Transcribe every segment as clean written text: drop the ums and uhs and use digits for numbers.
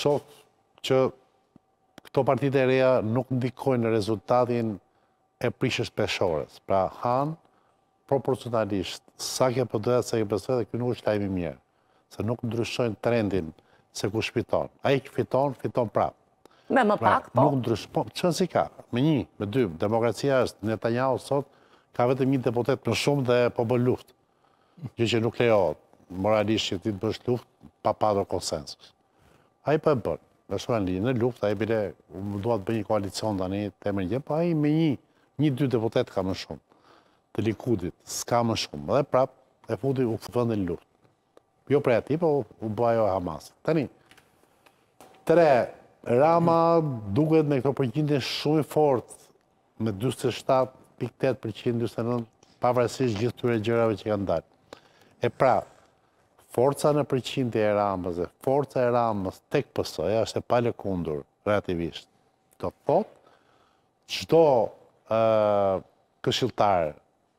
shoh që këto partitë e reja nuk ndikojnë në rezultatin e prishjes peshores. Pra, hanë proporcionalisht sa ke përdojat, sa ke përdojat, dhe kjo nuk është lajmi mirë. Se nuk ndryshojnë trendin se ku shpiton. Ai që fiton prapë. Me më pak, po. Nuk ndryshon, çfarë si ka? Me 1, me 2, demokracia është, Netanyahu sot ka vetëm 1 deputet më shumë dhe po bën luftë. Gjë që nuk lejohet moralisht që ti të bësh luftë pa padur konsensus. Ai po e bën. Është në luftë, ai bile dua të bëj një koalicion tani temën gjë, po ai me 1-2 deputet ka më shumë. Të Likudit, s'ka më shumë. Dhe prapë e futi u vendin luftë. Jo prej atij, po u bë ajo e Hamasit. Tani 3, Rama duket me këto përgjithësi shumë i fortë, me 47.8%, 49%, pavarësisht gjithë këtyre gjërave që kanë dalë. E pra, forca në përqindje e Ramës dhe forca e Ramës tek PS-ja është e palëkundur relativisht. Do thotë, çdo këshilltar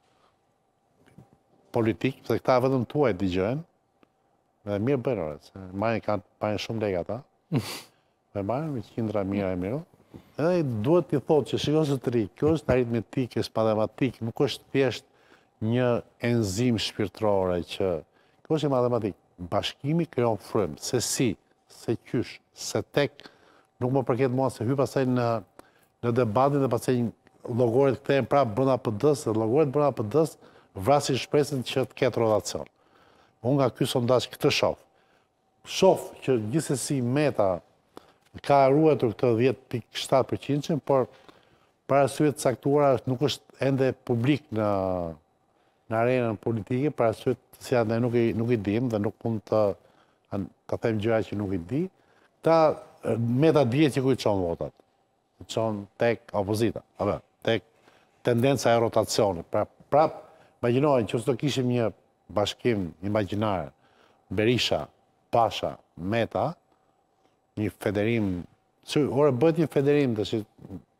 politik, se këta vetëm tuaj dëgjojnë, dhe mirë bëjnë, se marrin shumë lekë ata. Me marrë, me qindra mira e miro. Edhe duhet t'i thotë që shikon së të ri, kjo është aritmetikë, është matematikë, nuk është thjesht një enzim shpirtërore që... Kjo është matematikë. Bashkimi krijon frymë. Se si, se qysh, se tek, nuk më përket mua se hy pasaj në debatin dhe pasaj llogarit kthehen prapë brenda PD-s, dhe llogarit brenda PD-s vrasin shpresën që të ketë rotacion. Unë nga ky sondazh këtë shoh. Shoh që gjithsesi Meta ka ruetur këtë 10.7%, por për arsye të caktuara nuk është ende publik në arenën politike, për arsye si ne nuk i dim dhe nuk mund të them gjëra që nuk i di. Meta dihet që ku i çon votat. I çon tek opozita, apo tek tendenca e rotacionit. Prap, imagjinojnë që do kishim një bashkim imagjinar, Berisha, Pasha, Meta, një federim, ore bëhet një federim,